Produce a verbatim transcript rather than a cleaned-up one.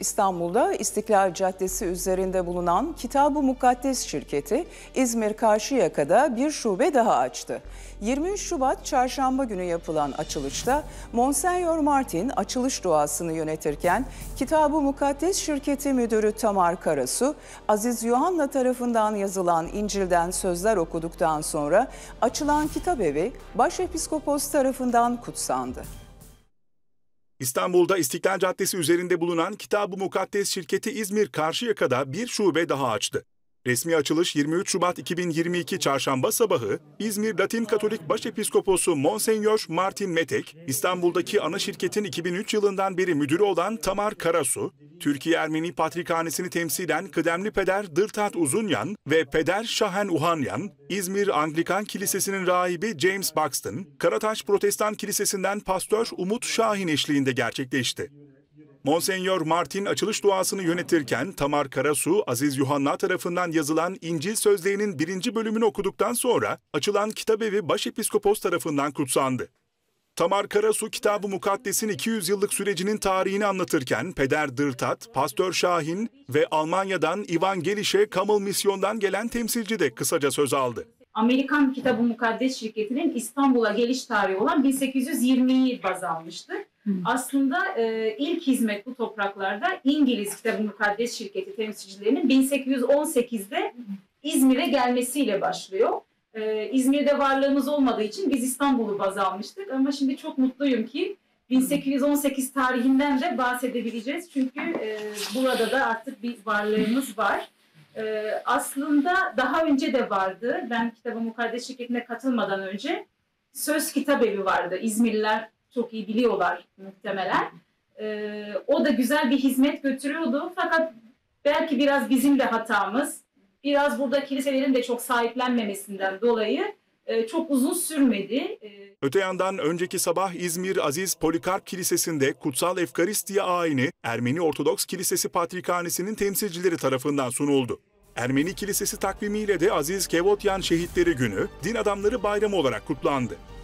İstanbul'da İstiklal Caddesi üzerinde bulunan Kitab-ı Mukaddes şirketi İzmir Karşıyaka'da bir şube daha açtı. yirmi üç Şubat Çarşamba günü yapılan açılışta Monsenyor Martin açılış duasını yönetirken Kitab-ı Mukaddes şirketi müdürü Tamar Karasu, Aziz Yuhanna tarafından yazılan İncil'den sözler okuduktan sonra açılan kitabevi Başepiskopos tarafından kutsandı. İstanbul'da İstiklal Caddesi üzerinde bulunan Kitab-ı Mukaddes şirketi İzmir Karşıyaka'da bir şube daha açtı. Resmi açılış yirmi üç Şubat iki bin yirmi iki Çarşamba sabahı İzmir Latin Katolik Başepiskoposu Monsenyor Martin Metek, İstanbul'daki ana şirketin iki bin üç yılından beri müdürü olan Tamar Karasu, Türkiye Ermeni Patrikhanesi'ni temsilen kıdemli peder Dırtat Uzunyan ve peder Şahen Uhanyan, İzmir Anglikan Kilisesi'nin rahibi James Buxton, Karataş Protestan Kilisesi'nden pastör Umut Şahin eşliğinde gerçekleşti. Monsenyor Martin açılış duasını yönetirken Tamar Karasu, Aziz Yuhanna tarafından yazılan İncil sözlerinin birinci bölümünü okuduktan sonra açılan kitabevi Başepiskopos tarafından kutsandı. Tamar Karasu, Kitab-ı Mukaddes'in iki yüz yıllık sürecinin tarihini anlatırken Peder Dırtat, Pastör Şahin ve Almanya'dan Evangelische Kamel Misyon'dan gelen temsilci de kısaca söz aldı. Amerikan Kitab-ı Mukaddes şirketinin İstanbul'a geliş tarihi olan bin sekiz yüz yirmiyi baz almıştır. Hmm. Aslında e, ilk hizmet bu topraklarda İngiliz Kitab-ı Mukaddes şirketi temsilcilerinin bin sekiz yüz on sekizde İzmir'e gelmesiyle başlıyor. E, İzmir'de varlığımız olmadığı için biz İstanbul'u baz almıştık ama şimdi çok mutluyum ki bin sekiz yüz on sekiz tarihinden de bahsedebileceğiz. Çünkü e, burada da artık bir varlığımız var. Ee, aslında daha önce de vardı. Ben Kitab-ı Mukaddes şirketine katılmadan önce Söz Kitabevi vardı. İzmirliler çok iyi biliyorlar muhtemelen. Ee, o da güzel bir hizmet götürüyordu. Fakat belki biraz bizim de hatamız, biraz burada kiliselerin de çok sahiplenmemesinden dolayı e, çok uzun sürmedi. Ee, Öte yandan önceki sabah İzmir Aziz Polikarp Kilisesi'nde Kutsal Efkaristiya ayini Ermeni Ortodoks Kilisesi Patrikhanesi'nin temsilcileri tarafından sunuldu. Ermeni Kilisesi takvimiyle de Aziz Kevotyan Şehitleri Günü, Din Adamları Bayramı olarak kutlandı.